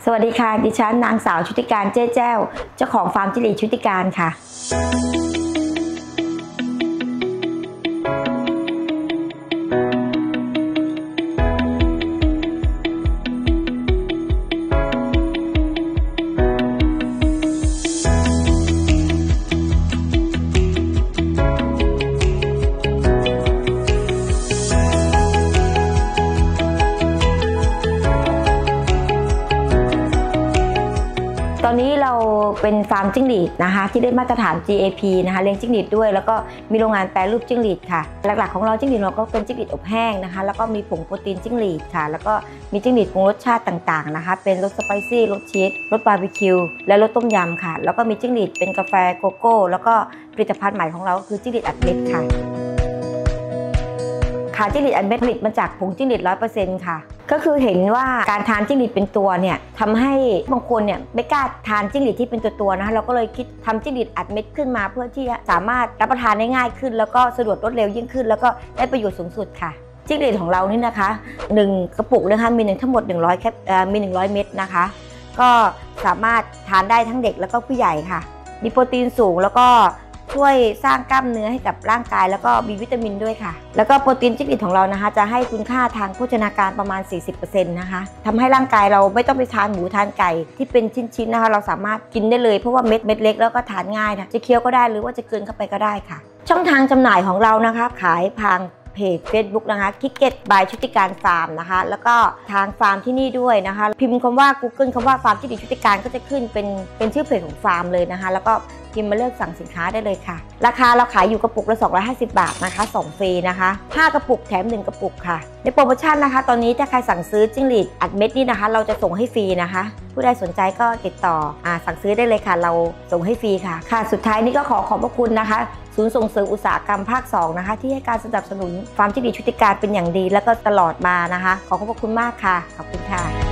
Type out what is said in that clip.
สวัสดีค่ะดิฉันนางสาวชุติการเจ้แจ้วเจ้าของฟาร์มจิ้งหรีดชุติการค่ะตอนนี้เราเป็นฟาร์มจิ้งหรีดนะคะที่ได้มาตรฐาน GAP นะคะเลี้ยงจิ้งหรีดด้วยแล้วก็มีโรงงานแปรรูปจิ้งหรีดค่ะหลักๆของเราจิ้งหรีดเราก็เป็นจิ้งหรีดอบแห้งนะคะแล้วก็มีผงโปรตีนจิ้งหรีดค่ะแล้วก็มีจิ้งหรีดปรุงรสชาติต่างๆนะคะเป็นรสสไปซี่รสชีสรสบาร์บีคิวและรสต้มยำค่ะแล้วก็มีจิ้งหรีดเป็นกาแฟโกโก้แล้วก็ผลิตภัณฑ์ใหม่ของเราคือจิ้งหรีดอัดเม็ดค่ะจิ้งหรีดอัดเม็ดผลิตมาจากผงจิ้งหรีด 100% ค่ะก็คือเห็นว่าการทานจิ้งหรีดเป็นตัวเนี่ยทำให้บางคนเนี่ยไม่กล้าทานจิ้งหรีดที่เป็นตัวนะคะเราก็เลยคิดทำจิ้งหรีดอัดเม็ดขึ้นมาเพื่อที่จะสามารถรับประทานได้ง่ายขึ้นแล้วก็สะดวกรวดเร็วยิ่งขึ้นแล้วก็ได้ประโยชน์สูงสุดค่ะจิ้งหรีดของเรานี่นะคะ1กระปุกนะคะมีทั้งหมด100 เม็ดนะคะก็สามารถทานได้ทั้งเด็กแล้วก็ผู้ใหญ่ค่ะมีโปรตีนสูงแล้วก็ช่วยสร้างกล้ามเนื้อให้กับร่างกายแล้วก็มีวิตามินด้วยค่ะแล้วก็โปรตีนจิ้งหรีดของเรานะคะจะให้คุณค่าทางโภชนาการประมาณ 40% นะคะทำให้ร่างกายเราไม่ต้องไปทานหมูทานไก่ที่เป็นชิ้นๆนะคะเราสามารถกินได้เลยเพราะว่าเม็ดเล็กแล้วก็ทานง่ายนะจะเคี้ยวก็ได้หรือว่าจะกลืนเข้าไปก็ได้ค่ะช่องทางจำหน่ายของเรานะคะขายทางเพจ Facebook นะคะคิกเก็ตบายชุติการฟาร์มนะคะแล้วก็ทางฟาร์มที่นี่ด้วยนะคะพิมพ์คำว่า Google คำว่าฟาร์มจิ้งหรีดชุติการก็จะขึ้นเป็นชื่อเพจของฟาร์มเลยนะคะแล้วก็พิมพ์มาเลือกสั่งสินค้าได้เลยค่ะราคาเราขายอยู่กระปุกละ250 บาทนะคะส่งฟรีนะคะ5กระปุกแถม1กระปุกค่ะในโปรโมชั่นนะคะตอนนี้ถ้าใครสั่งซื้อจิ้งหรีดอัดเม็ดนี่นะคะเราจะส่งให้ฟรีนะคะผู้ใดสนใจก็ติดต่อสั่งซื้อได้เลยค่ะเราส่งให้ฟรีค่ะสุดท้ายนี้ก็ขอบพระคุณนะคะศูนย์ส่งเสริมอุตสาหกรรมภาค2นะคะที่ให้การสนับสนุนฟาร์มจิ้งหรีดชุติการเป็นอย่างดีแล้วก็ตลอดมานะคะขอบพระคุณมากค่ะขอบคุณค่ะ